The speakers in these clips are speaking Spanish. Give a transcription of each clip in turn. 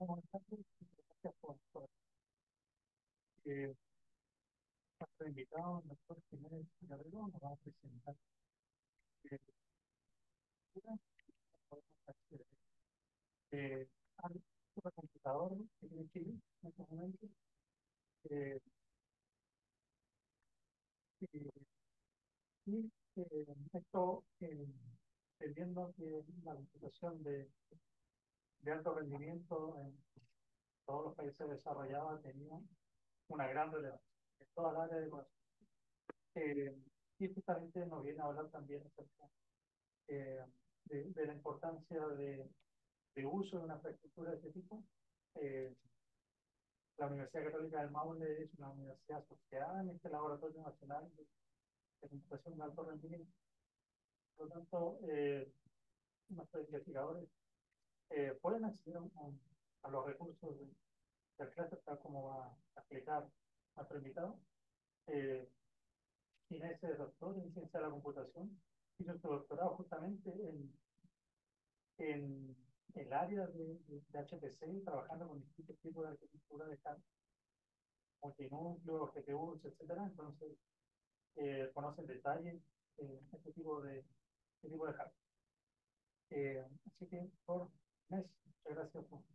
como bastante, gracias eh, nuestro invitado, el doctor Jiménez Guerrero, nos va a presentar eh, una podemos hacer al supercomputador que tiene Chile en estos momentos. Eh, eh, y esto entendiendo que la computación de alto rendimiento en todos los países desarrollados tenía una gran relevancia en toda el área de conocimiento. Eh, y justamente nos viene a hablar también acerca eh, de la importancia de uso de una infraestructura de este tipo. Eh, la Universidad Católica del Maule es una universidad asociada en este Laboratorio Nacional de Computación de Alto Rendimiento. Por lo tanto, nuestros investigadores pueden acceder a los recursos del clúster, tal como va a explicar nuestro invitado. Eh, Inés es doctor en ciencia de la computación, hizo su doctorado justamente en el área de HPC, trabajando con distintos tipos de arquitectura de hardware, multinúcleos, GPUs, etcétera. Entonces, conoce en detalle este tipo de hardware. Así que, por Inés, muchas gracias por...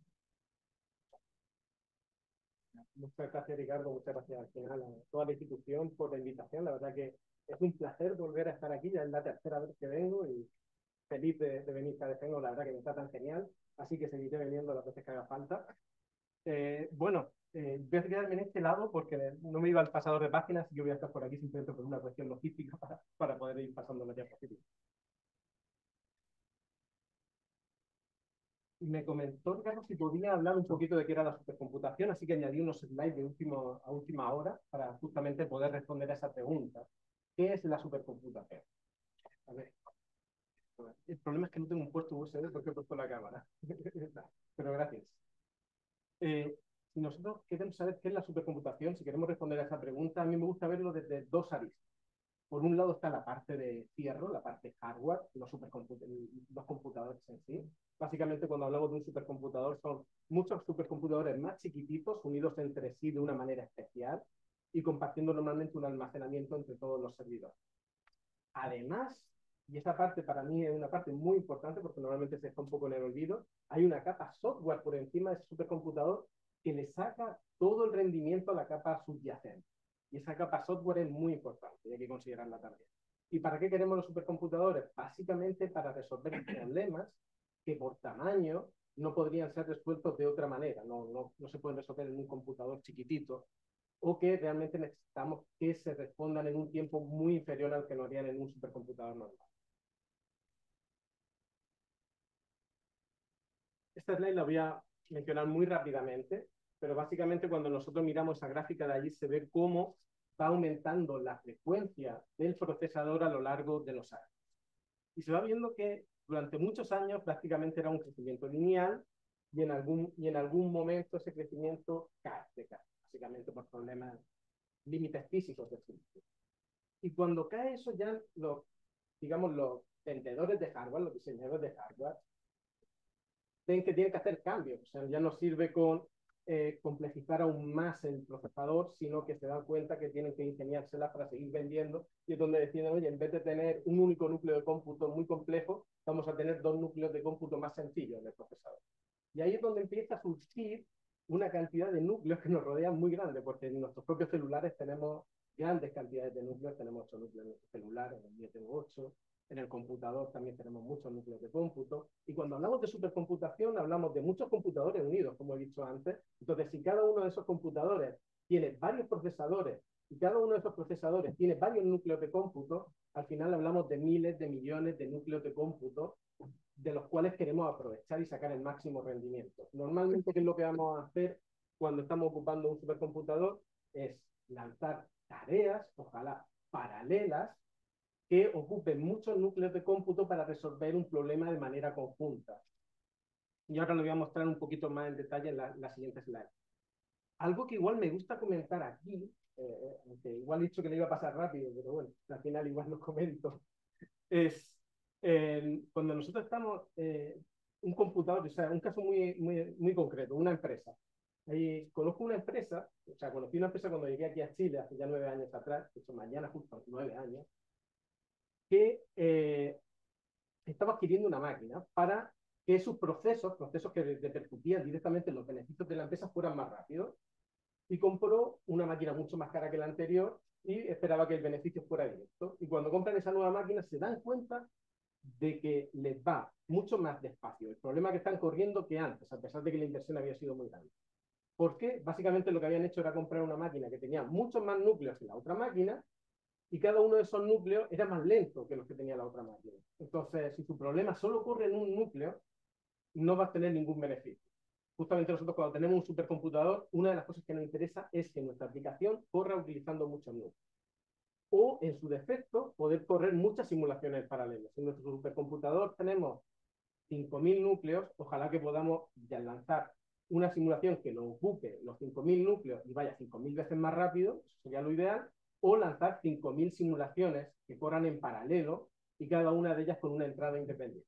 Muchas gracias, Ricardo. Muchas gracias al final a toda la institución por la invitación. La verdad que es un placer volver a estar aquí. Ya es la tercera vez que vengo y feliz de venir cada vez que vengo. La verdad que me está tan genial. Así que seguiré viniendo las veces que haga falta. Voy a quedarme en este lado porque no me iba al pasador de páginas y yo voy a estar por aquí simplemente por una cuestión logística para poder ir pasando las diapositivas. Me comentó Ricardo si podía hablar un poquito de qué era la supercomputación, así que añadí unos slides a última hora para justamente poder responder a esa pregunta. ¿Qué es la supercomputación? A ver, el problema es que no tengo un puerto USB porque he puesto la cámara. Pero gracias. Si nosotros queremos saber qué es la supercomputación, si queremos responder a esa pregunta, a mí me gusta verlo desde dos aristas. Por un lado está la parte de cierre, la parte hardware, los computadores en sí. Básicamente, cuando hablamos de un supercomputador, son muchos supercomputadores más chiquititos, unidos entre sí de una manera especial y compartiendo normalmente un almacenamiento entre todos los servidores. Además, y esta parte para mí es una parte muy importante porque normalmente se está un poco en el olvido, hay una capa software por encima de ese supercomputador que le saca todo el rendimiento a la capa subyacente. Y esa capa software es muy importante y hay que considerarla también. ¿Y para qué queremos los supercomputadores? Básicamente para resolver problemas que por tamaño no podrían ser resueltos de otra manera. No se pueden resolver en un computador chiquitito o que realmente necesitamos que se respondan en un tiempo muy inferior al que lo harían en un supercomputador normal. Esta slide la voy a mencionar muy rápidamente, pero básicamente cuando nosotros miramos esa gráfica de allí se ve cómo va aumentando la frecuencia del procesador a lo largo de los años. Y se va viendo que durante muchos años prácticamente era un crecimiento lineal y en algún momento ese crecimiento cae, básicamente por problemas, límites físicos del circuito. Y cuando cae eso ya digamos, los vendedores de hardware, los diseñadores de hardware, ven que tienen que hacer cambios. O sea, ya no sirve con complejizar aún más el procesador, sino que se dan cuenta que tienen que ingeniárselas para seguir vendiendo. Y es donde deciden, oye, en vez de tener un único núcleo de cómputo muy complejo, vamos a tener dos núcleos de cómputo más sencillos en el procesador. Y ahí es donde empieza a surgir una cantidad de núcleos que nos rodean muy grande, porque en nuestros propios celulares tenemos grandes cantidades de núcleos, tenemos 8 núcleos en nuestro celular, en el mío tengo 8, en el computador también tenemos muchos núcleos de cómputo, y cuando hablamos de supercomputación hablamos de muchos computadores unidos, como he dicho antes. Entonces, si cada uno de esos computadores tiene varios procesadores y cada uno de esos procesadores tiene varios núcleos de cómputo, al final hablamos de miles de millones de núcleos de cómputo de los cuales queremos aprovechar y sacar el máximo rendimiento. Normalmente, ¿qué es lo que vamos a hacer cuando estamos ocupando un supercomputador? Es lanzar tareas, ojalá paralelas, que ocupen muchos núcleos de cómputo para resolver un problema de manera conjunta. Y ahora lo voy a mostrar un poquito más en detalle en la siguiente slide. Algo que igual me gusta comentar aquí, aunque igual he dicho que le iba a pasar rápido, pero bueno, al final igual lo comento, es cuando nosotros estamos un computador, o sea, un caso muy concreto, una empresa. Conozco una empresa, o sea, conocí una empresa cuando llegué aquí a Chile hace ya 9 años atrás, de hecho mañana justo 9 años, que estaba adquiriendo una máquina para que sus procesos que repercutían directamente en los beneficios de la empresa fueran más rápidos. Y compró una máquina mucho más cara que la anterior y esperaba que el beneficio fuera directo. Y cuando compran esa nueva máquina se dan cuenta de que les va mucho más despacio el problema que están corriendo que antes, a pesar de que la inversión había sido muy grande. ¿Por qué? Básicamente lo que habían hecho era comprar una máquina que tenía muchos más núcleos que la otra máquina y cada uno de esos núcleos era más lento que los que tenía la otra máquina. Entonces, si tu problema solo corre en un núcleo, no vas a tener ningún beneficio. Justamente nosotros cuando tenemos un supercomputador, una de las cosas que nos interesa es que nuestra aplicación corra utilizando muchos núcleos. O, en su defecto, poder correr muchas simulaciones paralelas. En nuestro supercomputador tenemos 5.000 núcleos, ojalá que podamos ya lanzar una simulación que nos ocupe los 5.000 núcleos y vaya 5.000 veces más rápido, eso sería lo ideal, o lanzar 5.000 simulaciones que corran en paralelo y cada una de ellas con una entrada independiente.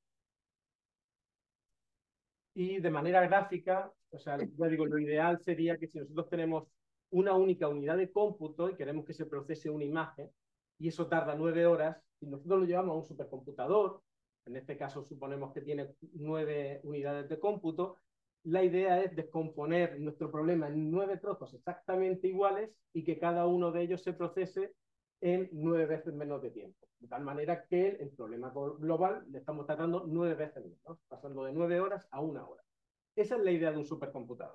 Y de manera gráfica, o sea, ya digo, lo ideal sería que si nosotros tenemos una única unidad de cómputo y queremos que se procese una imagen, y eso tarda 9 horas, si nosotros lo llevamos a un supercomputador, en este caso suponemos que tiene 9 unidades de cómputo, la idea es descomponer nuestro problema en 9 trozos exactamente iguales y que cada uno de ellos se procese en 9 veces menos de tiempo. De tal manera que el problema global le estamos tratando 9 veces menos, pasando de 9 horas a 1 hora. Esa es la idea de un supercomputador.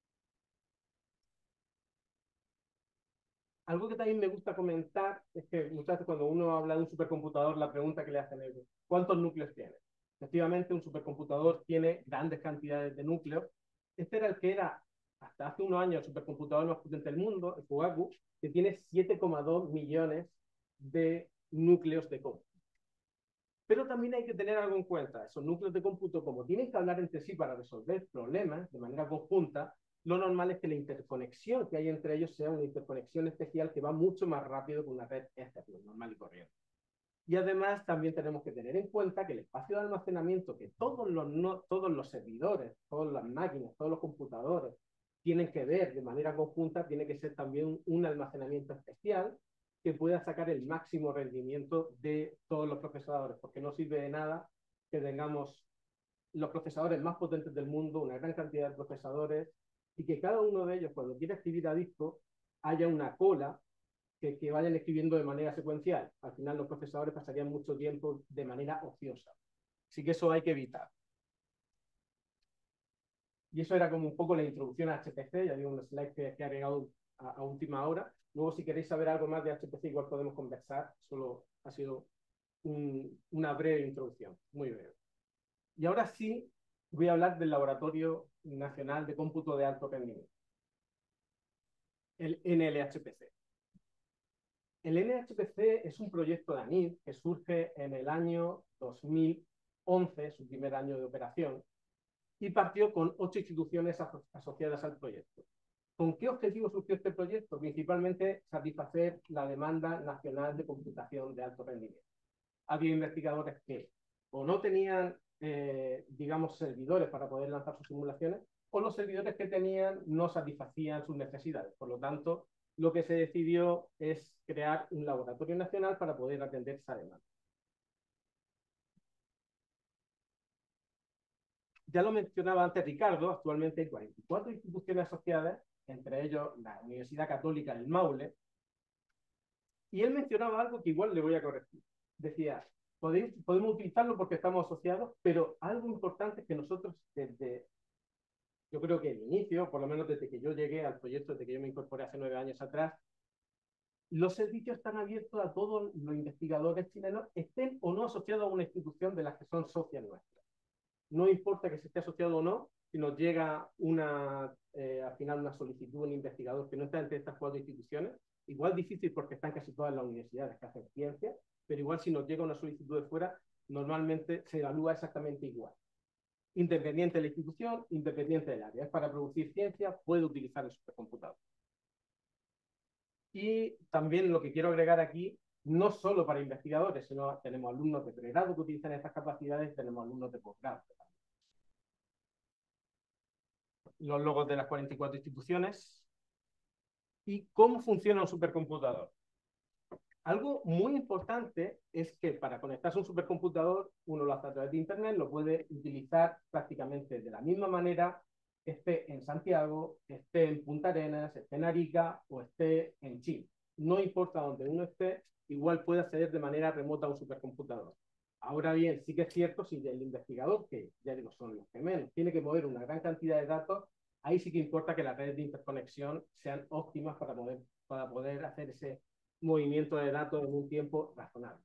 Algo que también me gusta comentar es que muchas veces cuando uno habla de un supercomputador, la pregunta que le hacen es, ¿cuántos núcleos tiene? Efectivamente, un supercomputador tiene grandes cantidades de núcleos. Este era el que era, hasta hace unos años, el supercomputador más potente del mundo, el Fugaku, que tiene 7,2 millones de núcleos de cómputo. Pero también hay que tener algo en cuenta. Esos núcleos de cómputo, como tienen que hablar entre sí para resolver problemas de manera conjunta, lo normal es que la interconexión que hay entre ellos sea una interconexión especial que va mucho más rápido que una red Ethernet normal y corriente. Y además también tenemos que tener en cuenta que el espacio de almacenamiento que todos los servidores, todas las máquinas, todos los computadores tienen que ver de manera conjunta, tiene que ser también un almacenamiento especial que pueda sacar el máximo rendimiento de todos los procesadores, porque no sirve de nada que tengamos los procesadores más potentes del mundo, una gran cantidad de procesadores, y que cada uno de ellos, cuando quiera escribir a disco, haya una cola que vayan escribiendo de manera secuencial. Al final los procesadores pasarían mucho tiempo de manera ociosa. Así que eso hay que evitar. Y eso era como un poco la introducción a HPC, ya digo, un slide que he agregado a última hora. Luego, si queréis saber algo más de HPC, igual podemos conversar. Solo ha sido una breve introducción, muy breve. Y ahora sí, voy a hablar del Laboratorio Nacional de Cómputo de Alto Rendimiento, el NLHPC. El NHPC es un proyecto de ANID que surge en el año 2011, su primer año de operación, y partió con 8 instituciones asociadas al proyecto. ¿Con qué objetivo surgió este proyecto? Principalmente satisfacer la demanda nacional de computación de alto rendimiento. Había investigadores que o no tenían, digamos, servidores para poder lanzar sus simulaciones, o los servidores que tenían no satisfacían sus necesidades. Por lo tanto, lo que se decidió es crear un laboratorio nacional para poder atender esa demanda. Ya lo mencionaba antes Ricardo, actualmente hay 44 instituciones asociadas, entre ellos la Universidad Católica del Maule, y él mencionaba algo que igual le voy a corregir. Decía, podemos utilizarlo porque estamos asociados, pero algo importante es que nosotros desde, yo creo que el inicio, por lo menos desde que yo llegué al proyecto, desde que yo me incorporé hace 9 años atrás, los servicios están abiertos a todos los investigadores chilenos, estén o no asociados a una institución de las que son socias nuestras. No importa que se esté asociado o no, si nos llega al final una solicitud de un investigador que no está entre estas 4 instituciones, igual difícil porque están casi todas las universidades que hacen ciencia, pero igual si nos llega una solicitud de fuera, normalmente se evalúa exactamente igual. Independiente de la institución, independiente del área. Es para producir ciencia, puede utilizar el supercomputador. Y también lo que quiero agregar aquí, no solo para investigadores, sino tenemos alumnos de pregrado que utilizan estas capacidades, tenemos alumnos de posgrado. los logos de las 44 instituciones. ¿Y cómo funciona un supercomputador? Algo muy importante es que para conectarse a un supercomputador, uno lo hace a través de Internet, lo puede utilizar prácticamente de la misma manera, esté en Santiago, esté en Punta Arenas, esté en Arica o esté en Chile. No importa dónde uno esté, igual puede acceder de manera remota a un supercomputador. Ahora bien, sí que es cierto, si el investigador, que ya digo, son los que menos, tiene que mover una gran cantidad de datos, ahí sí que importa que las redes de interconexión sean óptimas para poder hacer ese movimiento de datos en un tiempo razonable.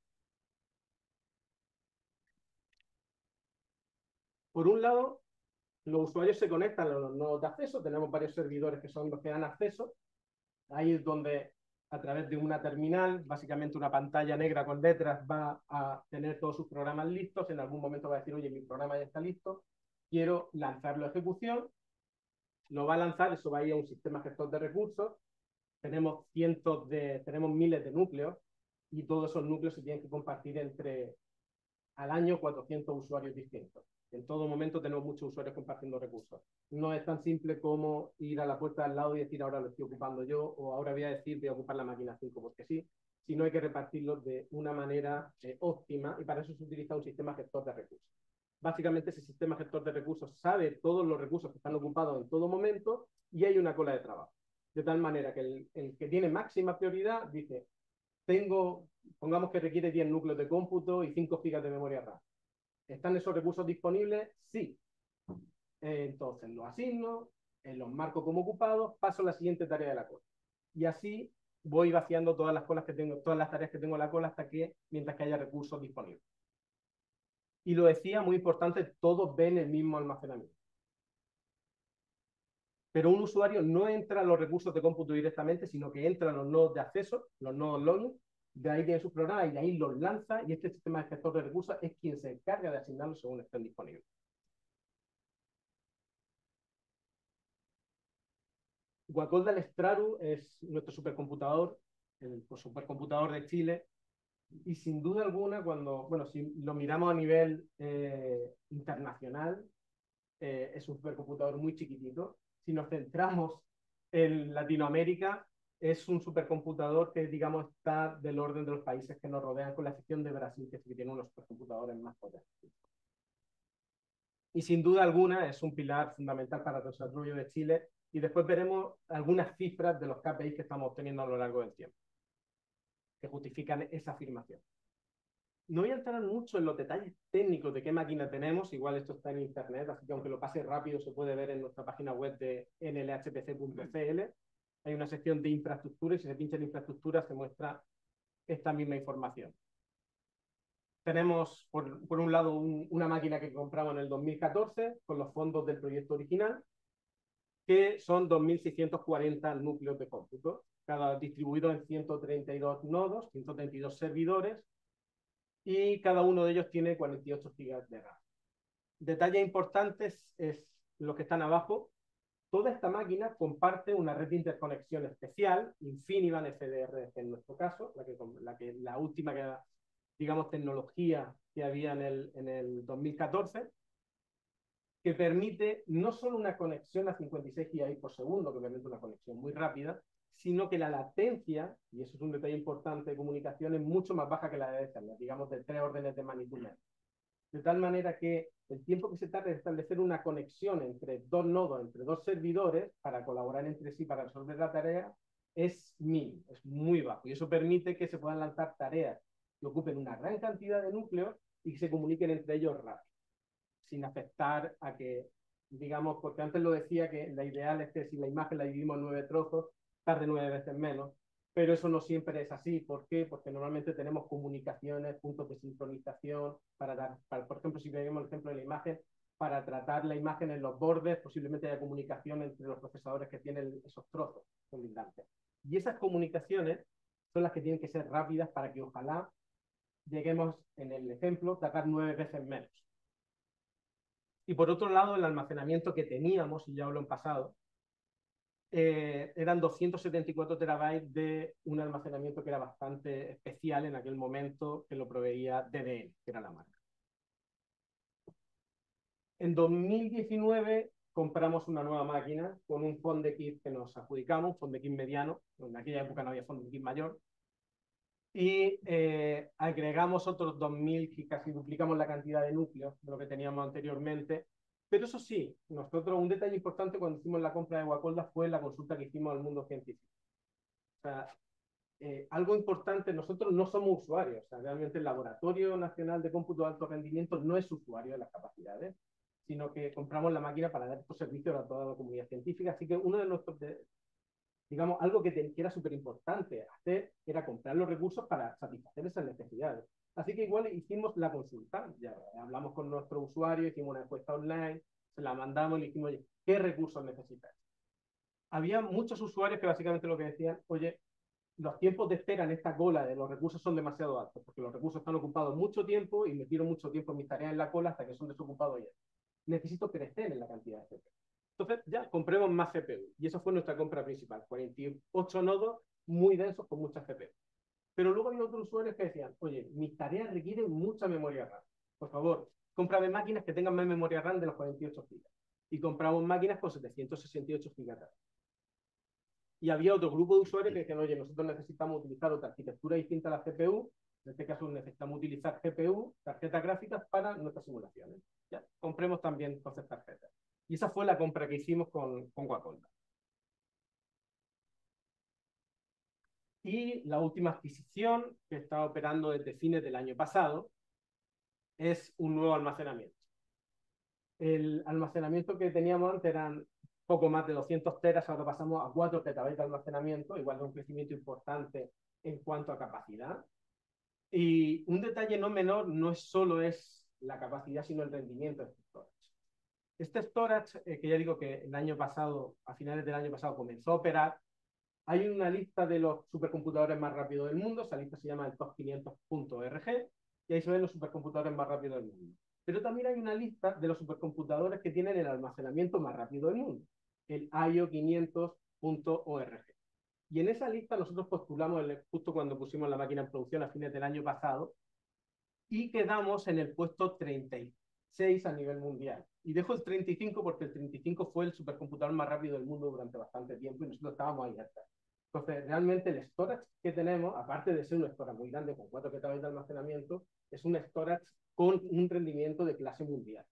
Por un lado, los usuarios se conectan a los nodos de acceso, tenemos varios servidores que son los que dan acceso, ahí es donde a través de una terminal, básicamente una pantalla negra con letras, va a tener todos sus programas listos, en algún momento va a decir, oye, mi programa ya está listo, quiero lanzarlo a ejecución, lo va a lanzar, eso va a ir a un sistema gestor de recursos, tenemos miles de núcleos, y todos esos núcleos se tienen que compartir entre al año 400 usuarios distintos. En todo momento tenemos muchos usuarios compartiendo recursos. No es tan simple como ir a la puerta al lado y decir ahora lo estoy ocupando yo o ahora voy a decir voy a ocupar la máquina 5 porque sí, sino hay que repartirlos de una manera óptima y para eso se utiliza un sistema gestor de recursos. Básicamente ese sistema gestor de recursos sabe todos los recursos que están ocupados en todo momento y hay una cola de trabajo. De tal manera que el que tiene máxima prioridad dice, pongamos que requiere 10 núcleos de cómputo y 5 gigas de memoria RAM. ¿Están esos recursos disponibles? Sí. Entonces los asigno, los marco como ocupados, paso a la siguiente tarea de la cola. Y así voy vaciando todas las tareas que tengo en la cola mientras que haya recursos disponibles. Y lo decía, muy importante, todos ven el mismo almacenamiento. Pero un usuario no entra a los recursos de cómputo directamente, sino que entra a los nodos de acceso, los nodos login, de ahí tiene sus programas y de ahí los lanza, y este sistema de gestor de recursos es quien se encarga de asignarlos según estén disponibles. Guacolda Straru es nuestro supercomputador, el supercomputador de Chile, y sin duda alguna, si lo miramos a nivel internacional, es un supercomputador muy chiquitito. Si nos centramos en Latinoamérica, es un supercomputador que, digamos, está del orden de los países que nos rodean, con la excepción de Brasil, que sí que tiene unos supercomputadores más potentes. Y sin duda alguna es un pilar fundamental para el desarrollo de Chile. Y después veremos algunas cifras de los KPIs que estamos obteniendo a lo largo del tiempo, que justifican esa afirmación. No voy a entrar mucho en los detalles técnicos de qué máquina tenemos, igual esto está en internet, así que aunque lo pase rápido se puede ver en nuestra página web de nlhpc.cl. Hay una sección de infraestructura y si se pincha en infraestructura se muestra esta misma información. Tenemos, por un lado, una máquina que compramos en el 2014 con los fondos del proyecto original, que son 2.640 núcleos de cómputo, cada distribuido en 132 nodos, 132 servidores, y cada uno de ellos tiene 48 GB de RAM. Detalles importantes es los que están abajo. Toda esta máquina comparte una red de interconexión especial, InfiniBand FDR en nuestro caso, la última digamos, tecnología que había en el 2014, que permite no solo una conexión a 56 GB por segundo, que permite una conexión muy rápida, sino que la latencia, y eso es un detalle importante de comunicación, es mucho más baja que la de Ethernet, digamos de 3 órdenes de magnitud. De tal manera que el tiempo que se tarda en establecer una conexión entre dos nodos, entre dos servidores, para colaborar entre sí, para resolver la tarea, es mínimo, es muy bajo. Y eso permite que se puedan lanzar tareas que ocupen una gran cantidad de núcleos y que se comuniquen entre ellos rápido, sin afectar a que, digamos, porque antes lo decía que la ideal es que si la imagen la dividimos en 9 trozos, tarde 9 veces menos, pero eso no siempre es así. ¿Por qué? Porque normalmente tenemos comunicaciones, puntos de sincronización, por ejemplo, si vemos el ejemplo de la imagen, para tratar la imagen en los bordes, posiblemente haya comunicación entre los procesadores que tienen esos trozos colindantes. Y esas comunicaciones son las que tienen que ser rápidas para que ojalá lleguemos, en el ejemplo, a tardar 9 veces menos. Y por otro lado, el almacenamiento que teníamos, y ya hablo en pasado, eran 274 terabytes de un almacenamiento que era bastante especial en aquel momento, que lo proveía DDL, que era la marca. En 2019 compramos una nueva máquina con un Fondekit que nos adjudicamos, un Fondekit mediano, en aquella época no había Fondekit mayor, y agregamos otros 2.000, que casi duplicamos la cantidad de núcleos de lo que teníamos anteriormente. Pero eso sí, nosotros, un detalle importante cuando hicimos la compra de Guacolda fue la consulta que hicimos al mundo científico. O sea, algo importante, nosotros no somos usuarios, o sea, realmente el Laboratorio Nacional de Cómputo de Alto Rendimiento no es usuario de las capacidades, sino que compramos la máquina para dar estos servicios a toda la comunidad científica. Así que uno de nuestros, digamos, algo que era súper importante hacer era comprar los recursos para satisfacer esas necesidades. Así que igual hicimos la consulta, ya hablamos con nuestro usuario, hicimos una encuesta online, se la mandamos y le dijimos, oye, ¿qué recursos necesitas? Había muchos usuarios que básicamente lo que decían, oye, los tiempos de espera en esta cola de los recursos son demasiado altos, porque los recursos están ocupados mucho tiempo y me tiro mucho tiempo en mis tareas en la cola hasta que son desocupados ya. Necesito crecer en la cantidad de CPU. Entonces ya compremos más CPU. Y eso fue nuestra compra principal, 48 nodos muy densos con muchas CPU. Pero luego había otros usuarios que decían, oye, mis tareas requieren mucha memoria RAM. Por favor, cómprame máquinas que tengan más memoria RAM de los 48 GB. Y compramos máquinas con 768 GB. Y había otro grupo de usuarios que decían, oye, nosotros necesitamos utilizar otra arquitectura distinta a la CPU, en este caso necesitamos utilizar GPU, tarjetas gráficas, para nuestras simulaciones. Ya, compremos también entonces tarjetas. Y esa fue la compra que hicimos con Guacolda. Y la última adquisición, que está operando desde fines del año pasado, es un nuevo almacenamiento. El almacenamiento que teníamos antes eran poco más de 200 teras, ahora pasamos a 4 petabytes de almacenamiento, igual de un crecimiento importante en cuanto a capacidad. Y un detalle no menor no es solo la capacidad, sino el rendimiento de este storage. Este storage, que ya digo que el año pasado, a finales del año pasado, comenzó a operar, hay una lista de los supercomputadores más rápidos del mundo, esa lista se llama el top500.org, y ahí se ven los supercomputadores más rápidos del mundo. Pero también hay una lista de los supercomputadores que tienen el almacenamiento más rápido del mundo, el IO500.org. Y en esa lista nosotros postulamos justo cuando pusimos la máquina en producción a fines del año pasado y quedamos en el puesto 36 a nivel mundial. Y dejo el 35 porque el 35 fue el supercomputador más rápido del mundo durante bastante tiempo y nosotros estábamos ahí atrás. Entonces, realmente el storage que tenemos, aparte de ser un storage muy grande con 4 petabytes de almacenamiento, es un storage con un rendimiento de clase mundial.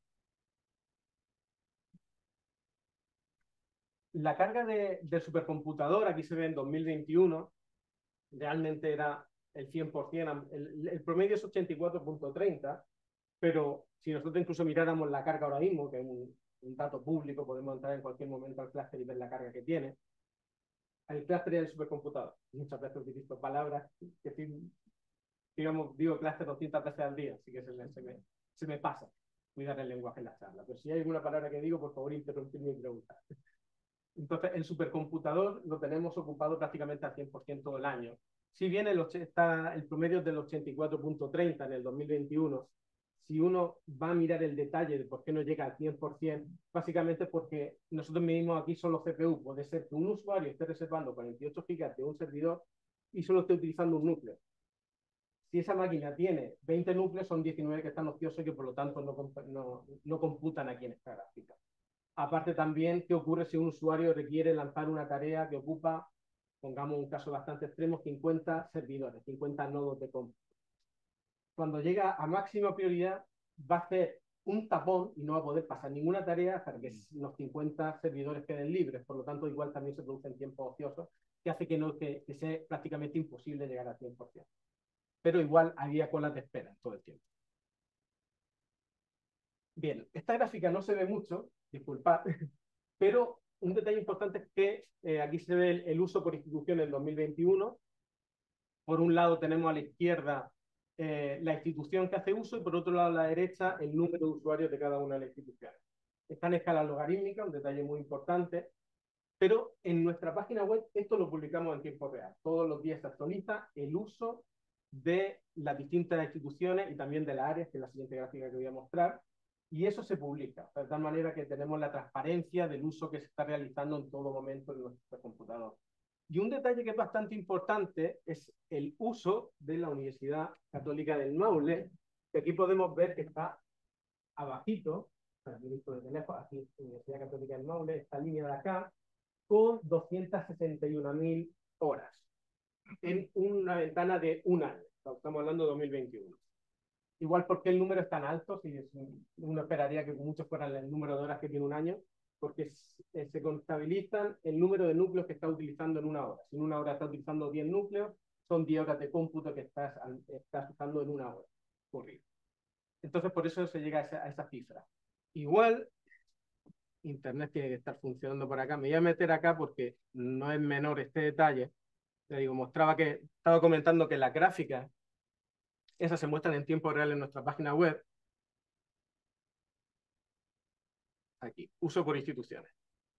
La carga del supercomputador, aquí se ve en 2021, realmente era el 100%, el promedio es 84.30, pero si nosotros incluso miráramos la carga ahora mismo, que es un dato público, podemos entrar en cualquier momento al clúster y ver la carga que tiene, el clúster del supercomputador. Muchas veces utilizo palabras que, digamos, digo clúster 200 veces al día, así que se me pasa cuidar el lenguaje en la charla. Pero si hay alguna palabra que digo, por favor, interrumpirme y preguntar. Entonces, el supercomputador lo tenemos ocupado prácticamente al 100% todo el año. Si bien está el promedio del 84.30 en el 2021, si uno va a mirar el detalle de por qué no llega al 100%, básicamente porque nosotros medimos aquí solo CPU. Puede ser que un usuario esté reservando 48 GB de un servidor y solo esté utilizando un núcleo. Si esa máquina tiene 20 núcleos, son 19 que están ociosos y que por lo tanto no computan aquí en esta gráfica. Aparte también, ¿qué ocurre si un usuario requiere lanzar una tarea que ocupa, pongamos un caso bastante extremo, 50 servidores, 50 nodos de cómputo? Cuando llega a máxima prioridad, va a hacer un tapón y no va a poder pasar ninguna tarea hasta que los 50 servidores queden libres. Por lo tanto, igual también se producen tiempos ociosos, que hace que sea prácticamente imposible llegar al 100%. Pero igual había colas de espera todo el tiempo. Bien, esta gráfica no se ve mucho, disculpad, pero un detalle importante es que aquí se ve el uso por institución en 2021. Por un lado tenemos a la izquierda la institución que hace uso y por otro lado a la derecha el número de usuarios de cada una de las instituciones. Está en escala logarítmica, un detalle muy importante, pero en nuestra página web esto lo publicamos en tiempo real. Todos los días se actualiza el uso de las distintas instituciones y también de las áreas, que es la siguiente gráfica que voy a mostrar, y eso se publica, de tal manera que tenemos la transparencia del uso que se está realizando en todo momento en nuestro computador. Y un detalle que es bastante importante es el uso de la Universidad Católica del Maule, que aquí podemos ver que está abajito, visto de lejos, aquí Universidad Católica del Maule, esta línea de acá, con 261.000 horas en una ventana de un año. Estamos hablando de 2021. Igual porque el número es tan alto, si uno esperaría que muchos fueran el número de horas que tiene un año, porque se contabilizan el número de núcleos que está utilizando en una hora. Si en una hora está utilizando 10 núcleos, son 10 horas de cómputo que estás usando en una hora. Corrido. Entonces, por eso se llega a esa cifra. Igual, Internet tiene que estar funcionando por acá. Me voy a meter acá porque no es menor este detalle. Le digo, estaba comentando que las gráficas, esas se muestran en tiempo real en nuestra página web. Aquí, uso por instituciones.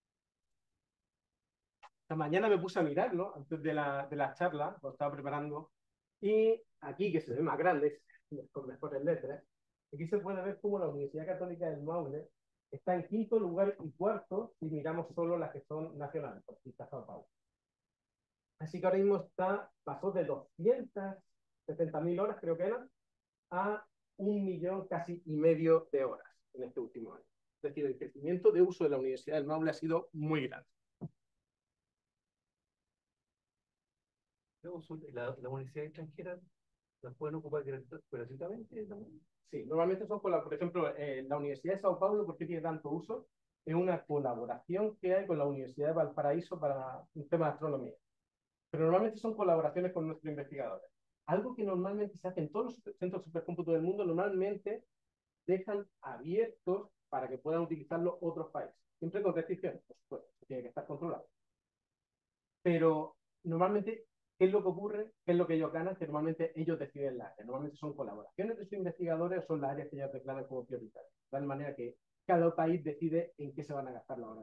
Esta mañana me puse a mirarlo antes de la charla, lo estaba preparando, y aquí, que se ve más grande, con mejores letras, aquí se puede ver cómo la Universidad Católica del Maule está en quinto lugar y cuarto si miramos solo las que son nacionales, por aquí está Sao Paulo. Así que ahora mismo pasó de 270.000 horas, creo que eran, a 1.000.000 casi y medio de horas en este último año. Es decir, el crecimiento de uso de la Universidad del Maule ha sido muy grande. La universidad extranjera las pueden ocupar gratuitamente también. Sí, normalmente son, por ejemplo, la Universidad de Sao Paulo, ¿por qué tiene tanto uso? Es una colaboración que hay con la Universidad de Valparaíso para un tema de astronomía. Pero normalmente son colaboraciones con nuestros investigadores. Algo que normalmente se hace en todos los centros de supercómputo del mundo, normalmente dejan abiertos para que puedan utilizarlo otros países. Siempre con restricciones, por supuesto, tiene que estar controlado. Pero normalmente, ¿qué es lo que ocurre? ¿Qué es lo que ellos ganan? Que normalmente ellos deciden la área. Normalmente son colaboraciones de sus investigadores o son las áreas que ellos declaran como prioritarias. De tal manera que cada país decide en qué se van a gastar las horas.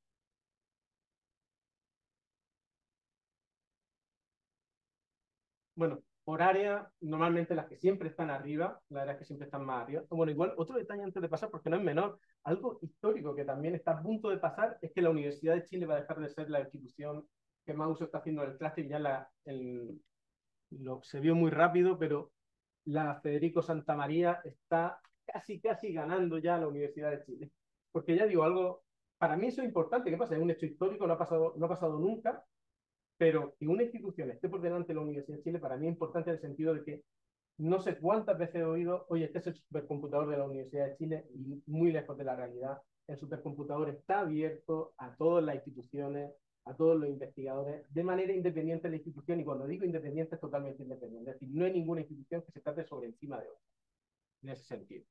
Bueno, por área, normalmente las que siempre están arriba, las áreas que siempre están más arriba. Bueno, igual, otro detalle antes de pasar, porque no es menor, algo histórico que también está a punto de pasar es que la Universidad de Chile va a dejar de ser la institución que más uso está haciendo el clúster. Ya se vio muy rápido, pero la Federico Santa María está casi ganando ya la Universidad de Chile. Porque ya digo, algo, para mí eso es importante. ¿Qué pasa? Es un hecho histórico, no ha pasado nunca, pero que una institución esté por delante de la Universidad de Chile para mí es importante en el sentido de que no sé cuántas veces he oído, oye, este es el supercomputador de la Universidad de Chile, y muy lejos de la realidad. El supercomputador está abierto a todas las instituciones, a todos los investigadores, de manera independiente de la institución, y cuando digo independiente es totalmente independiente. Es decir, no hay ninguna institución que se trate sobre encima de otra, en ese sentido.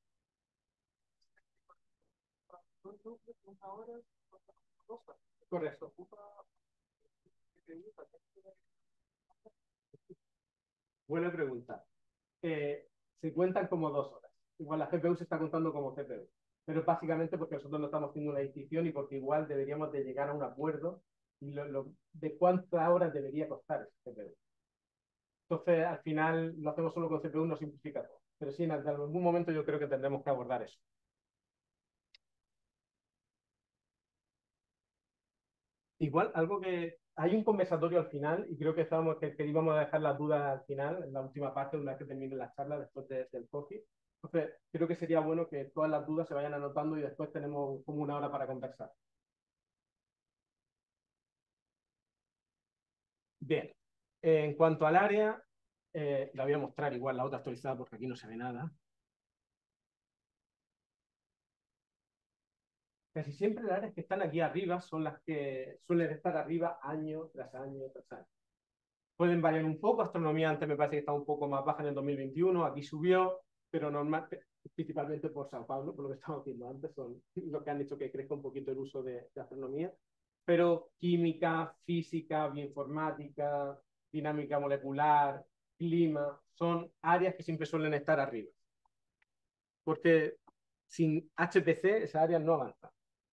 Correcto. Buena pregunta. Se cuentan como 2 horas. Igual la GPU se está contando como CPU. Pero básicamente porque nosotros no estamos haciendo una distinción y porque igual deberíamos de llegar a un acuerdo de cuántas horas debería costar ese CPU. Entonces, al final, lo hacemos solo con CPU, no simplifica todo. Pero sí, en algún momento yo creo que tendremos que abordar eso. Igual, algo que hay un conversatorio al final, y creo que íbamos a dejar las dudas al final, en la última parte, una vez que termine la charla, después del coffee. Entonces, creo que sería bueno que todas las dudas se vayan anotando y después tenemos como una hora para conversar. Bien, en cuanto al área, la voy a mostrar igual la otra actualizada porque aquí no se ve nada. Casi siempre las áreas que están aquí arriba son las que suelen estar arriba año tras año tras año. Pueden variar un poco, astronomía antes me parece que estaba un poco más baja en el 2021, aquí subió, pero normal, principalmente por Sao Paulo, por lo que estamos viendo antes, son los que han hecho que crezca un poquito el uso de astronomía. Pero química, física, bioinformática, dinámica molecular, clima, son áreas que siempre suelen estar arriba. Porque sin HPC esas áreas no avanzan.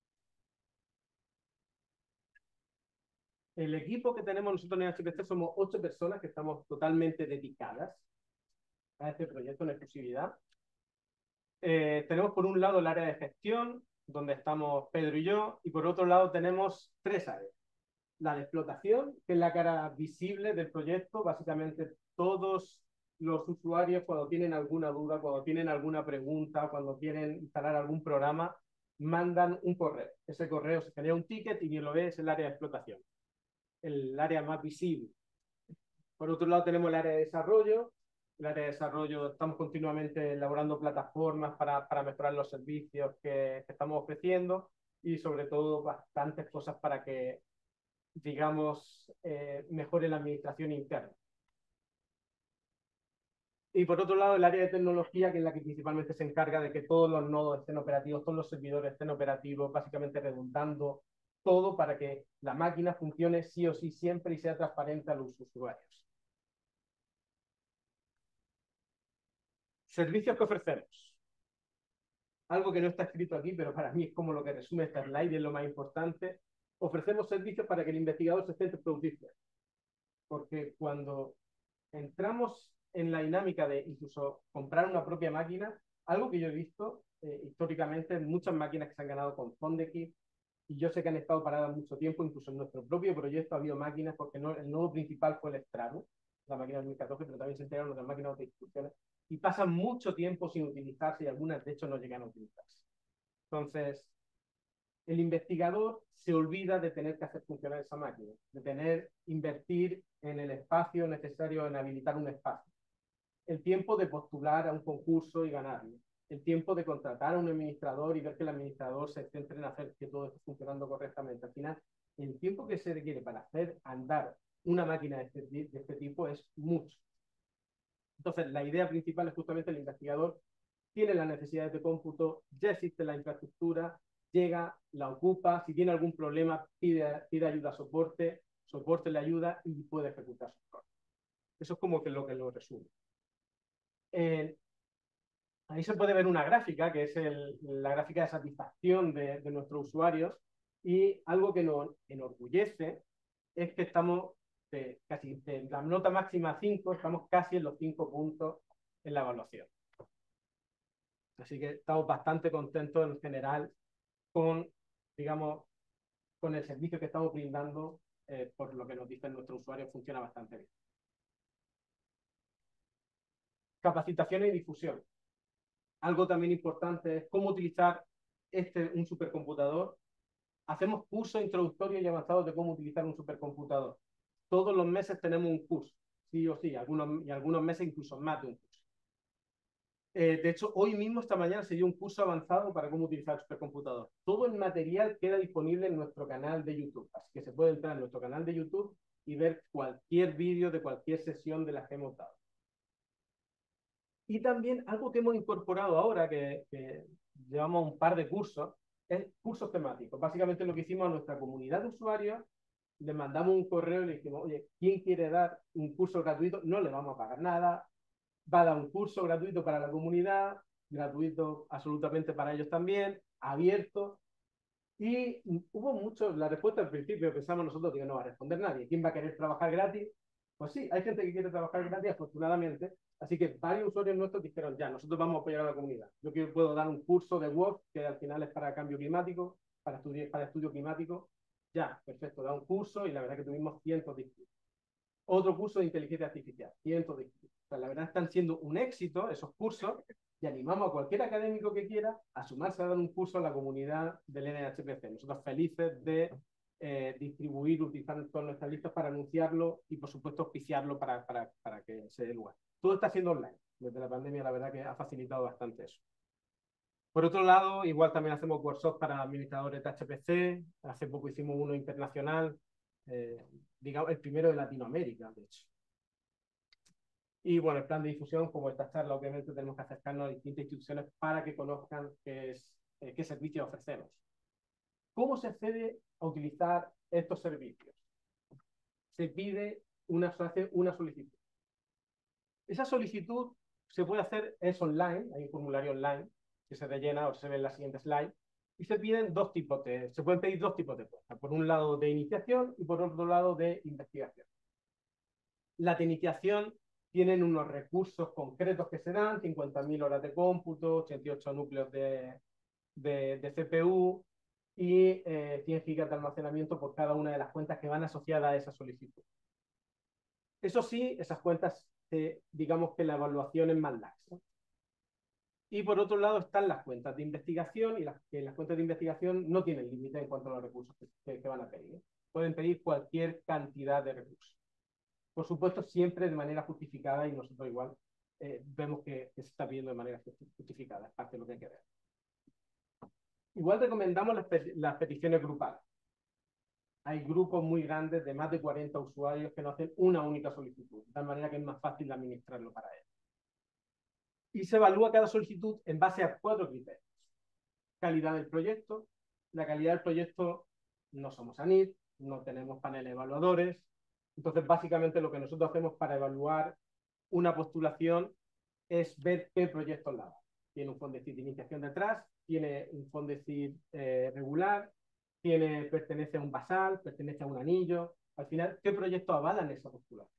El equipo que tenemos nosotros en HPC somos 8 personas que estamos totalmente dedicadas a este proyecto en exclusividad. Tenemos por un lado el área de gestión, donde estamos Pedro y yo, y por otro lado tenemos 3 áreas. La de explotación, que es la cara visible del proyecto. Básicamente todos los usuarios, cuando tienen alguna duda, cuando tienen alguna pregunta, cuando quieren instalar algún programa, mandan un correo. Ese correo se genera un ticket y quien lo ve es el área de explotación, el área más visible. Por otro lado tenemos el área de desarrollo. El área de desarrollo estamos continuamente elaborando plataformas para mejorar los servicios que estamos ofreciendo y sobre todo bastantes cosas para que, digamos, mejore la administración interna. Y por otro lado, el área de tecnología, que es la que principalmente se encarga de que todos los nodos estén operativos, todos los servidores estén operativos, básicamente redundando todo para que la máquina funcione sí o sí siempre y sea transparente a los usuarios. Servicios que ofrecemos. Algo que no está escrito aquí, pero para mí es como lo que resume esta slide y es lo más importante. Ofrecemos servicios para que el investigador se centre en producir. Porque cuando entramos en la dinámica de incluso comprar una propia máquina, algo que yo he visto históricamente en muchas máquinas que se han ganado con FondX, y yo sé que han estado paradas mucho tiempo, incluso en nuestro propio proyecto ha habido máquinas, porque no, el nodo principal fue el Stratus, la máquina de 2014, pero también se integraron otras máquinas de instrucciones, y pasan mucho tiempo sin utilizarse, y algunas de hecho no llegan a utilizarse. Entonces, el investigador se olvida de tener que hacer funcionar esa máquina, de invertir en el espacio necesario en habilitar un espacio. El tiempo de postular a un concurso y ganarlo. El tiempo de contratar a un administrador y ver que el administrador se centre en hacer que todo esté funcionando correctamente. Al final, el tiempo que se requiere para hacer andar una máquina de este tipo es mucho. Entonces, la idea principal es justamente el investigador tiene las necesidades de cómputo, ya existe la infraestructura, llega, la ocupa, si tiene algún problema pide ayuda a soporte, soporte le ayuda y puede ejecutar su código. Eso es como que lo resume. Ahí se puede ver una gráfica, que es la gráfica de satisfacción de nuestros usuarios, y algo que nos enorgullece es que estamos casi de la nota máxima 5, estamos casi en los 5 puntos en la evaluación. Así que estamos bastante contentos en general con, digamos, con el servicio que estamos brindando, por lo que nos dicen nuestros usuarios, funciona bastante bien. Capacitación y difusión. Algo también importante es cómo utilizar un supercomputador. Hacemos cursos introductorios y avanzados de cómo utilizar un supercomputador. Todos los meses tenemos un curso, sí o sí, algunos meses incluso más de un curso. De hecho, hoy mismo, esta mañana, se dio un curso avanzado para cómo utilizar el supercomputador. Todo el material queda disponible en nuestro canal de YouTube, así que se puede entrar en nuestro canal de YouTube y ver cualquier vídeo de cualquier sesión de las que hemos dado. Y también algo que hemos incorporado ahora, que llevamos un par de cursos, es cursos temáticos. Básicamente lo que hicimos a nuestra comunidad de usuarios, le mandamos un correo y le dijimos, oye, ¿quién quiere dar un curso gratuito? No le vamos a pagar nada, va a dar un curso gratuito para la comunidad, gratuito absolutamente para ellos también, abierto. Y hubo muchos, la respuesta al principio pensamos nosotros que no va a responder nadie. ¿Quién va a querer trabajar gratis? Pues sí, hay gente que quiere trabajar gratis, afortunadamente. Así que varios usuarios nuestros dijeron, ya, nosotros vamos a apoyar a la comunidad. Yo puedo dar un curso de Word, que al final es para cambio climático, para estudio climático. Ya, perfecto, da un curso y la verdad que tuvimos cientos de inscritos. Otro curso de inteligencia artificial, cientos de inscritos. O sea, la verdad están siendo un éxito esos cursos y animamos a cualquier académico que quiera a sumarse a dar un curso a la comunidad del NHPC. Nosotros felices de distribuir, utilizar todas nuestras listas para anunciarlo y, por supuesto, auspiciarlo para que se dé lugar. Todo está siendo online. Desde la pandemia, la verdad que ha facilitado bastante eso. Por otro lado, igual también hacemos workshops para administradores de HPC. Hace poco hicimos uno internacional, digamos, el primero de Latinoamérica, de hecho. Y bueno, el plan de difusión, como esta charla, obviamente tenemos que acercarnos a distintas instituciones para que conozcan qué servicios ofrecemos. ¿Cómo se accede a utilizar estos servicios? Se pide una solicitud. Esa solicitud se puede hacer, es online, hay un formulario online que se rellena o se ve en la siguiente slide, y se pueden pedir dos tipos de cosas. Por un lado de iniciación y por otro lado de investigación. La de iniciación tienen unos recursos concretos que se dan, 50.000 horas de cómputo, 88 núcleos de CPU y 100 gigas de almacenamiento por cada una de las cuentas que van asociadas a esa solicitud. Eso sí, esas cuentas, digamos que la evaluación es más laxa. Y por otro lado están las cuentas de investigación, y las cuentas de investigación no tienen límite en cuanto a los recursos que van a pedir. Pueden pedir cualquier cantidad de recursos. Por supuesto, siempre de manera justificada, y nosotros igual vemos que se está pidiendo de manera justificada, es parte de lo que hay que ver. Igual recomendamos las peticiones grupales. Hay grupos muy grandes de más de 40 usuarios que no hacen una única solicitud, de tal manera que es más fácil administrarlo para ellos. Y se evalúa cada solicitud en base a 4 criterios. Calidad del proyecto. La calidad del proyecto, no somos ANID, no tenemos paneles evaluadores. Entonces, básicamente lo que nosotros hacemos para evaluar una postulación es ver qué proyectos la da. Tiene un Fondesit de iniciación detrás, tiene un Fondesit regular, pertenece a un basal, pertenece a un anillo. Al final, ¿qué proyectos avalan esa postulación?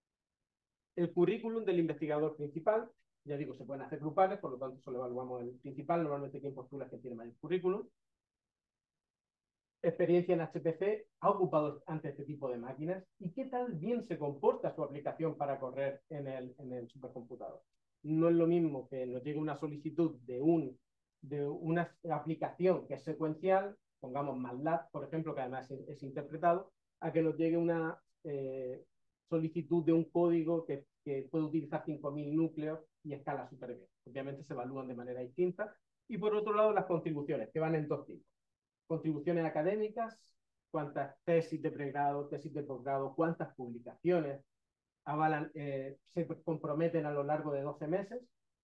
El currículum del investigador principal, ya digo, se pueden hacer grupales, por lo tanto solo evaluamos el principal, normalmente quien postula es quien tiene mayor currículum. Experiencia en HPC, ha ocupado antes este tipo de máquinas y qué tal bien se comporta su aplicación para correr en el supercomputador. No es lo mismo que nos llegue una solicitud de una aplicación que es secuencial, pongamos MATLAB, por ejemplo, que además es interpretado, a que nos llegue una solicitud de un código que puede utilizar 5.000 núcleos y escala súper bien. Obviamente se evalúan de manera distinta. Y por otro lado, las contribuciones, que van en 2 tipos. Contribuciones académicas, cuántas tesis de pregrado, tesis de posgrado, cuántas publicaciones avalan, se comprometen a lo largo de 12 meses,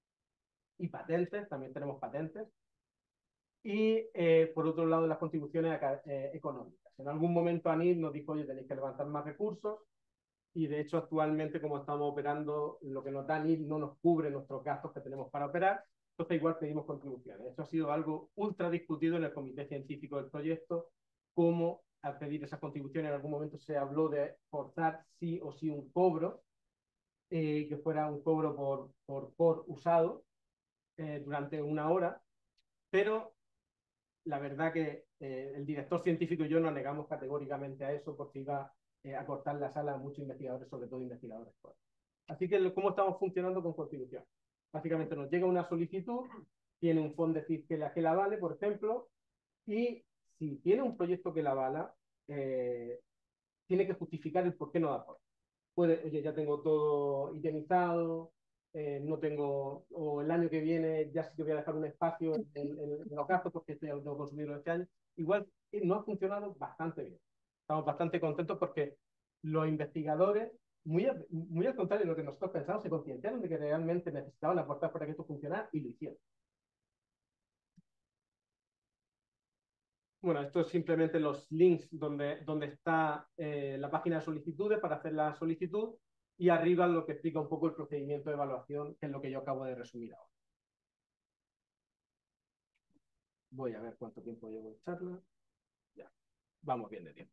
y patentes, también tenemos patentes. Y por otro lado, las contribuciones económicas. En algún momento ANID nos dijo, oye, tenéis que levantar más recursos, y de hecho actualmente como estamos operando, lo que nos da ANID no nos cubre nuestros gastos que tenemos para operar, entonces igual pedimos contribuciones. Esto ha sido algo ultra discutido en el comité científico del proyecto, cómo al pedir esas contribuciones en algún momento se habló de forzar sí o sí un cobro, que fuera un cobro por usado durante 1 hora, pero la verdad que el director científico y yo nos negamos categóricamente a eso porque iba a cortar la sala a muchos investigadores, sobre todo investigadores. Así que, ¿cómo estamos funcionando con contribución? Básicamente nos llega una solicitud, tiene un Fondesit que la vale, por ejemplo, y si tiene un proyecto que la avala, tiene que justificar el por qué no da apoyo. Puede, oye, ya tengo todo itemizado, no tengo, o el año que viene ya sí que voy a dejar un espacio en los gastos porque esto ya lo tengo consumido este año. Igual no ha funcionado bastante bien. Estamos bastante contentos porque los investigadores, muy al contrario de lo que nosotros pensamos, se concienciaron de que realmente necesitaban aportar para que esto funcionara y lo hicieron. Bueno, esto es simplemente los links donde está la página de solicitudes para hacer la solicitud, y arriba lo que explica un poco el procedimiento de evaluación, que es lo que yo acabo de resumir ahora. Voy a ver cuánto tiempo llevo de charla. Ya, vamos bien de tiempo.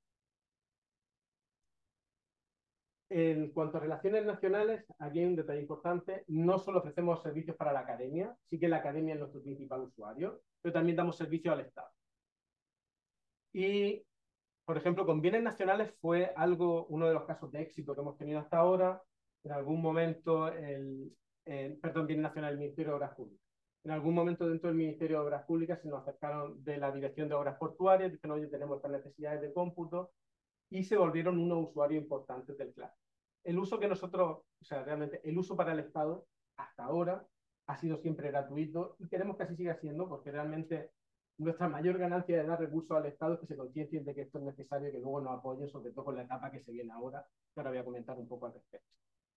En cuanto a relaciones nacionales, aquí hay un detalle importante. No solo ofrecemos servicios para la academia, sí que la academia es nuestro principal usuario, pero también damos servicio al Estado. Y, por ejemplo, con bienes nacionales fue uno de los casos de éxito que hemos tenido hasta ahora. En algún momento, bienes nacionales, el Ministerio de Obras Públicas. En algún momento dentro del Ministerio de Obras Públicas se nos acercaron de la Dirección de Obras Portuarias, dijeron, oye, tenemos estas necesidades de cómputo, y se volvieron unos usuarios importantes del CLAS. El uso que nosotros, o sea, realmente el uso para el Estado hasta ahora ha sido siempre gratuito, y queremos que así siga siendo, porque realmente nuestra mayor ganancia de dar recursos al Estado es que se conciencien de que esto es necesario y que luego nos apoyen, sobre todo con la etapa que se viene ahora, que ahora voy a comentar un poco al respecto.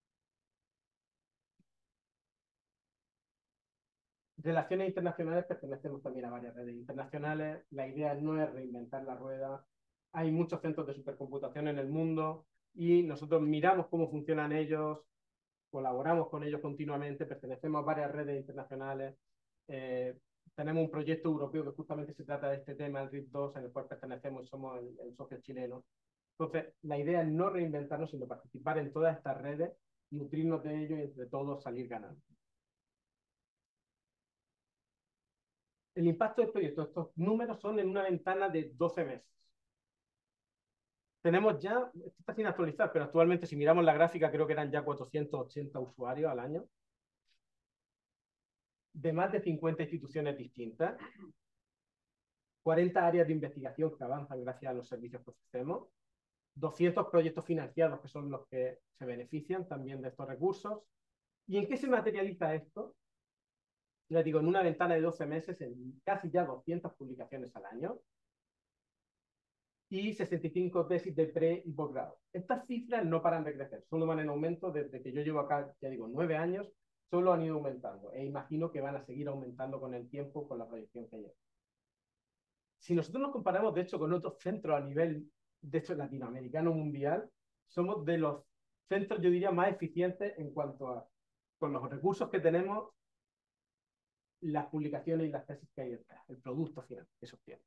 Relaciones internacionales, pertenecemos también a varias redes internacionales. La idea no es reinventar la rueda. Hay muchos centros de supercomputación en el mundo y nosotros miramos cómo funcionan ellos, colaboramos con ellos continuamente, pertenecemos a varias redes internacionales. Tenemos un proyecto europeo que justamente se trata de este tema, el RIP2, en el cual pertenecemos y somos el socio chileno. Entonces, la idea es no reinventarnos, sino participar en todas estas redes, nutrirnos de ellos y entre todos salir ganando. El impacto del proyecto, estos números son en una ventana de 12 meses. Tenemos ya, esto está sin actualizar, pero actualmente si miramos la gráfica creo que eran ya 480 usuarios al año. de más de 50 instituciones distintas, 40 áreas de investigación que avanzan gracias a los servicios que ofrecemos, 200 proyectos financiados que son los que se benefician también de estos recursos. ¿Y en qué se materializa esto? Les digo, en una ventana de 12 meses, en casi ya 200 publicaciones al año y 65 tesis de pre y posgrado. Estas cifras no paran de crecer, solo van en aumento desde que yo llevo acá, ya digo, 9 años, solo han ido aumentando e imagino que van a seguir aumentando con el tiempo, con la proyección que lleva. Si nosotros nos comparamos, de hecho, con otros centros a nivel, de hecho, latinoamericano mundial, somos de los centros, yo diría, más eficientes en cuanto a, con los recursos que tenemos, las publicaciones y las tesis que hay detrás, el producto final que se obtiene.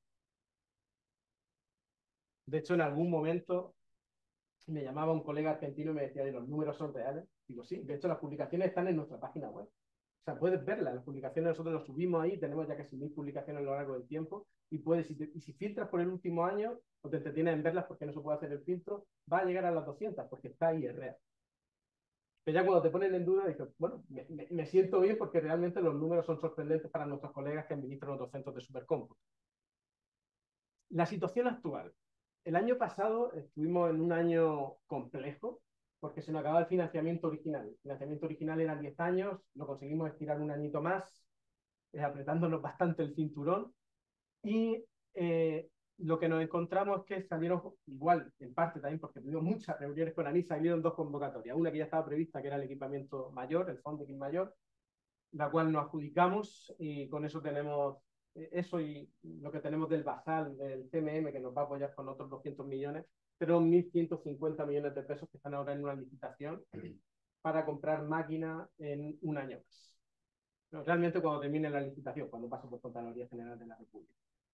De hecho, en algún momento me llamaba un colega argentino y me decía, ¿los números son reales? Digo, sí, de hecho las publicaciones están en nuestra página web. O sea, puedes verlas, las publicaciones nosotros las subimos ahí, tenemos ya casi 1000 publicaciones a lo largo del tiempo, y puedes, y si filtras por el último año, o te entretienes en verlas porque no se puede hacer el filtro, va a llegar a las 200, porque está ahí, es real. Pero ya cuando te ponen en duda, dices, bueno, me siento bien porque realmente los números son sorprendentes para nuestros colegas que administran otros centros de supercómputo. La situación actual. El año pasado estuvimos en un año complejo porque se nos acababa el financiamiento original. El financiamiento original eran 10 años, lo conseguimos estirar un añito más, apretándonos bastante el cinturón. Y lo que nos encontramos es que salieron, igual, en parte también porque tuvimos muchas reuniones con ANISA, salieron 2 convocatorias. Una que ya estaba prevista, que era el equipamiento mayor, el funding mayor, la cual nos adjudicamos y con eso tenemos eso y lo que tenemos del basal, del CMM, que nos va a apoyar con otros 200 millones, pero 1.150 millones de pesos que están ahora en una licitación para comprar máquinas en un año más. Pero realmente cuando termine la licitación, cuando pase por Contraloría General de la República.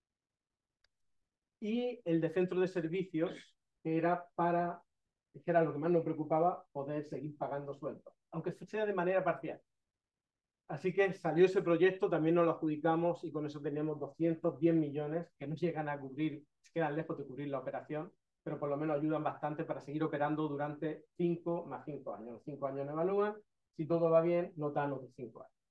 Y el de centro de servicios, que era para, que era lo que más nos preocupaba, poder seguir pagando sueldos, aunque sea de manera parcial. Así que salió ese proyecto, también nos lo adjudicamos y con eso teníamos 210 millones que no llegan a cubrir, quedan lejos de cubrir la operación, pero por lo menos ayudan bastante para seguir operando durante 5 más 5 años. Los 5 años no evalúan, si todo va bien, nos dan otros 5 años.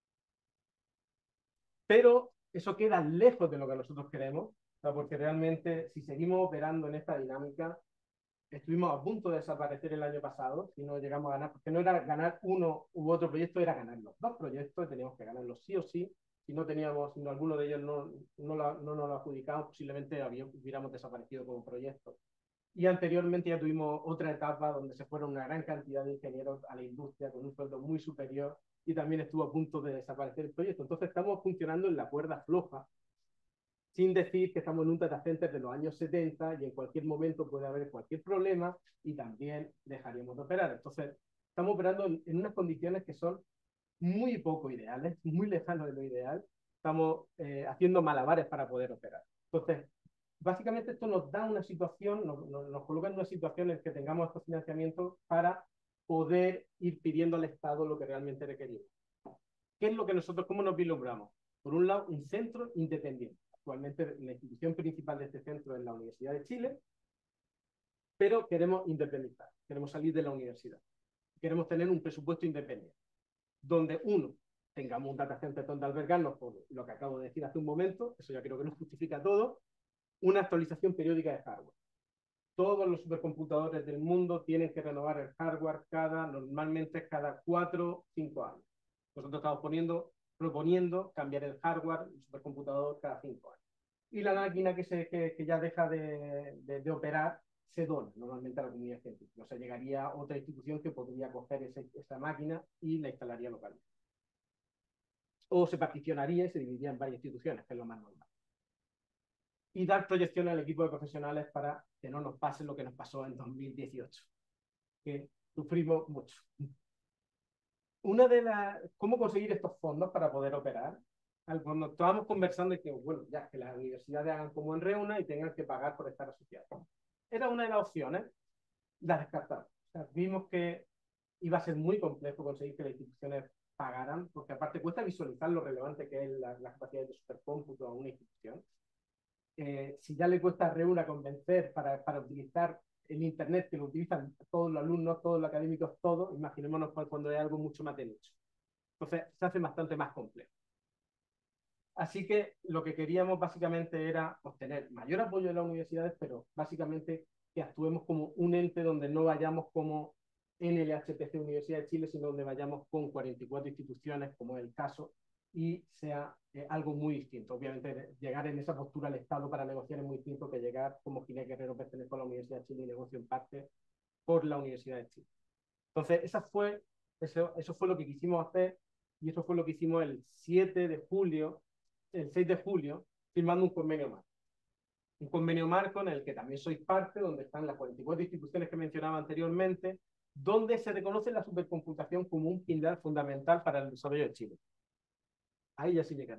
Pero eso queda lejos de lo que nosotros queremos, porque realmente si seguimos operando en esta dinámica, estuvimos a punto de desaparecer el año pasado si no llegamos a ganar, porque no era ganar uno u otro proyecto, era ganar los 2 proyectos, teníamos que ganarlos sí o sí. Si no teníamos, si no, alguno de ellos no nos lo adjudicamos, posiblemente hubiéramos desaparecido como proyecto. Y anteriormente ya tuvimos otra etapa donde se fueron una gran cantidad de ingenieros a la industria con un sueldo muy superior y también estuvo a punto de desaparecer el proyecto. Entonces estamos funcionando en la cuerda floja, sin decir que estamos en un data center de los años 70 y en cualquier momento puede haber cualquier problema y también dejaríamos de operar. Entonces, estamos operando en unas condiciones que son muy poco ideales, muy lejanas de lo ideal. Estamos haciendo malabares para poder operar. Entonces, básicamente esto nos da una situación, nos coloca en una situación en que tengamos estos financiamientos para poder ir pidiendo al Estado lo que realmente requerimos. ¿Qué es lo que nosotros, cómo nos vislumbramos? Por un lado, un centro independiente. Actualmente la institución principal de este centro es la Universidad de Chile, pero queremos independizar, queremos salir de la universidad. Queremos tener un presupuesto independiente, donde uno, tengamos un data center donde albergarnos, por lo que acabo de decir hace un momento, eso ya creo que nos justifica todo, una actualización periódica de hardware. Todos los supercomputadores del mundo tienen que renovar el hardware normalmente cada 4 o 5 años. Nosotros estamos proponiendo cambiar el hardware del supercomputador cada 5 años. Y la máquina que ya deja de operar se dona normalmente a la comunidad científica. O sea, llegaría a otra institución que podría coger esa máquina y la instalaría localmente. O se particionaría y se dividiría en varias instituciones, que es lo más normal. Y dar proyección al equipo de profesionales para que no nos pase lo que nos pasó en 2018, que sufrimos mucho. ¿Cómo conseguir estos fondos para poder operar? Cuando estábamos conversando, que bueno, ya que las universidades hagan como en Reuna y tengan que pagar por estar asociados. Era una de las opciones, la descartamos. O sea, vimos que iba a ser muy complejo conseguir que las instituciones pagaran, porque aparte cuesta visualizar lo relevante que es la capacidad de supercómputo a una institución. Si ya le cuesta a Reuna convencer para utilizar el Internet, que lo utilizan todos los alumnos, todos los académicos, todos, imaginémonos cuando es algo mucho más de nicho. Entonces se hace bastante más complejo. Así que lo que queríamos básicamente era obtener mayor apoyo de las universidades, pero básicamente que actuemos como un ente donde no vayamos como NLHPC Universidad de Chile, sino donde vayamos con 44 instituciones, como es el caso, y sea algo muy distinto. Obviamente, llegar en esa postura al Estado para negociar es muy distinto que llegar como Ginés Guerrero pertenezco a la Universidad de Chile y negocio en parte por la Universidad de Chile. Entonces, eso fue lo que quisimos hacer, y eso fue lo que hicimos el 7 de julio, el 6 de julio, firmando un convenio marco. Un convenio marco en el que también sois parte, donde están las 44 instituciones que mencionaba anteriormente, donde se reconoce la supercomputación como un pilar fundamental para el desarrollo de Chile. Ahí ya sí llegaste.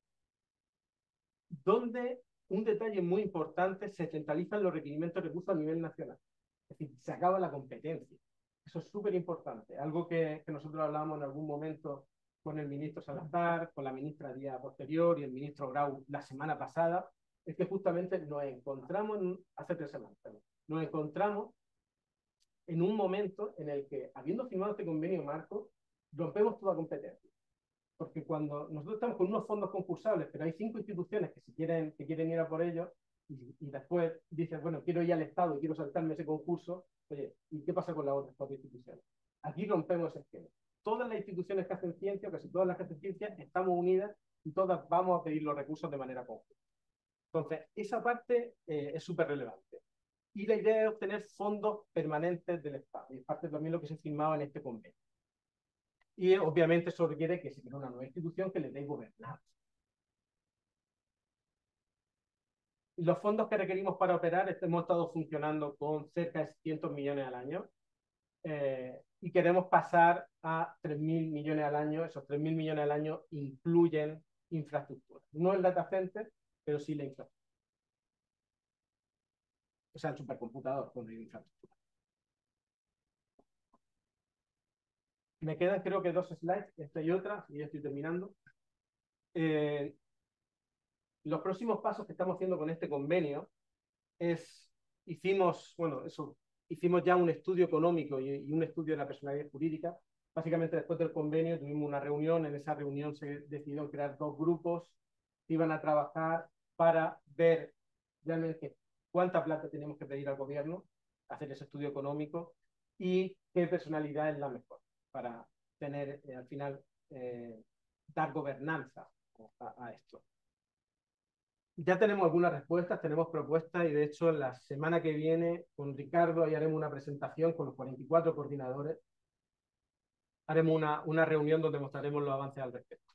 Donde un detalle muy importante, se centralizan los requerimientos de recursos a nivel nacional. Es decir, se acaba la competencia. Eso es súper importante. Algo que nosotros hablábamos en algún momento con el ministro Salazar, con la ministra Díaz posterior y el ministro Grau la semana pasada, es que justamente nos encontramos, hace 3 semanas, nos encontramos en un momento en el que, habiendo firmado este convenio marco, rompemos toda competencia. Porque cuando nosotros estamos con unos fondos concursables, pero hay 5 instituciones que quieren ir a por ellos, y después dices, bueno, quiero ir al Estado y quiero saltarme ese concurso, oye, ¿y qué pasa con las otras 4 instituciones? Aquí rompemos ese esquema. Todas las instituciones que hacen ciencia, o casi todas las que hacen ciencia, estamos unidas y todas vamos a pedir los recursos de manera conjunta. Entonces, esa parte es súper relevante. Y la idea es obtener fondos permanentes del Estado, y es parte también lo que se firmaba en este convenio. Y obviamente eso requiere que se cree una nueva institución que le dé gobernanza. Los fondos que requerimos para operar, hemos estado funcionando con cerca de 600 millones al año, y queremos pasar a 3.000 millones al año. Esos 3.000 millones al año incluyen infraestructura. No el data center, pero sí la infraestructura. O sea, el supercomputador con infraestructura. Me quedan creo que 2 slides, esta y otra, y ya estoy terminando. Los próximos pasos que estamos haciendo con este convenio es, hicimos ya un estudio económico y un estudio de la personalidad jurídica. Básicamente, después del convenio tuvimos una reunión. En esa reunión se decidió crear 2 grupos que iban a trabajar para ver realmente cuánta plata tenemos que pedir al gobierno, hacer ese estudio económico y qué personalidad es la mejor para tener, al final, dar gobernanza a esto. Ya tenemos algunas respuestas, tenemos propuestas, y de hecho la semana que viene con Ricardo ahí haremos una presentación con los 44 coordinadores. Haremos una reunión donde mostraremos los avances al respecto.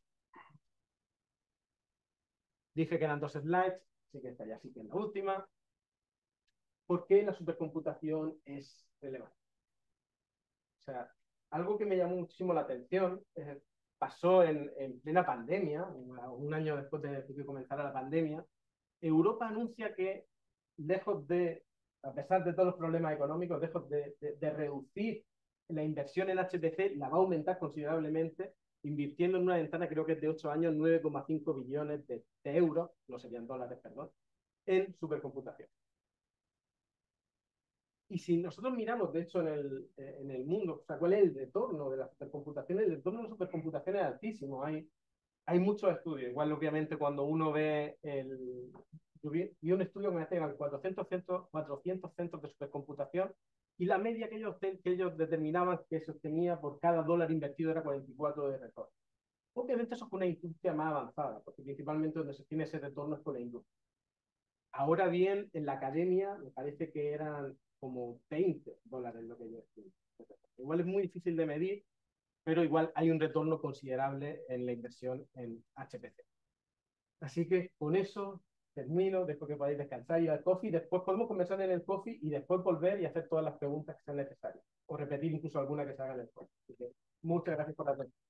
Dije que eran 2 slides, así que esta ya sí que es la última. ¿Por qué la supercomputación es relevante? O sea, algo que me llamó muchísimo la atención pasó en plena pandemia, un año después de que comenzara la pandemia. Europa anuncia que, a pesar de todos los problemas económicos, lejos de reducir la inversión en HPC, la va a aumentar considerablemente, invirtiendo en una ventana, creo que es de 8 años, 9,5 billones de euros, no serían dólares, perdón, en supercomputación. Y si nosotros miramos, de hecho, en el mundo, o sea, ¿cuál es el retorno de la supercomputación? El retorno de la supercomputación es altísimo. Hay muchos estudios. Igual, obviamente, cuando uno ve yo vi un estudio que me hacían 400 centros de supercomputación, y la media que ellos determinaban que se obtenía por cada dólar invertido era 44 de retorno. Obviamente eso es una industria más avanzada, porque principalmente donde se tiene ese retorno es con la industria. Ahora bien, en la academia me parece que eran como 20 dólares lo que ellos estiman. Igual es muy difícil de medir, pero igual hay un retorno considerable en la inversión en HPC. Así que con eso termino, dejo que podáis descansar y ir al coffee. Después podemos conversar en el coffee y después volver y hacer todas las preguntas que sean necesarias, o repetir incluso alguna que se haga en el coffee. Así que muchas gracias por la atención.